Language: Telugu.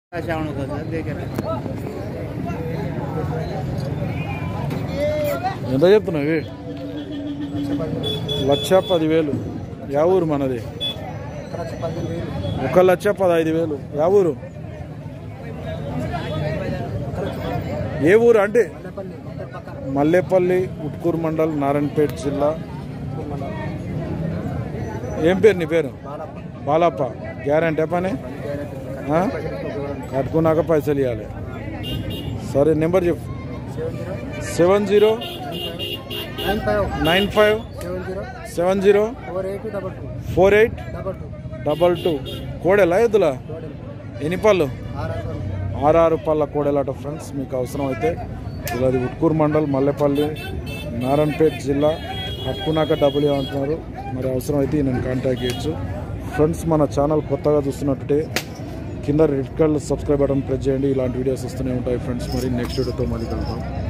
ఎంత చెప్తున్నావు? 1,10,000. యా ఊరు మనది? 1,15,000. యా ఊరు? ఏ ఊరు అంటే? మల్లేపల్లి, ఉట్కూరు మండల్, నారాయణపేట జిల్లా. ఏం పేరు నీ పేరు? బాలప్ప. గ్యారంటీ పని కట్టుకున్నాక పైసలు ఇవ్వాలి. సరే నెంబర్ చెప్పు. 7095704822. కోడెలా ఎద్దులా? ఎన్ని పళ్ళు? 6 పళ్ళ కోడెలాట ఫ్రెండ్స్. మీకు అవసరం అయితే ఇది ఉట్కూరు మండల్, మల్లెపల్లి, నారాయణపేట జిల్లా. కట్టుకున్నాక డబ్బులు ఇవ్వమంటున్నారు. మరి అవసరం అయితే నేను కాంటాక్ట్ చేయొచ్చు ఫ్రెండ్స్. మన ఛానల్ కొత్తగా చూస్తున్నట్టే కింద red colour subscribe button press చేయండి. ఇలాంటి వీడియోస్ వస్తూనే ఉంటాయి ఫ్రెండ్స్. మరి నెక్స్ట్ వీడియోతో మళ్ళీ కలుద్దాం.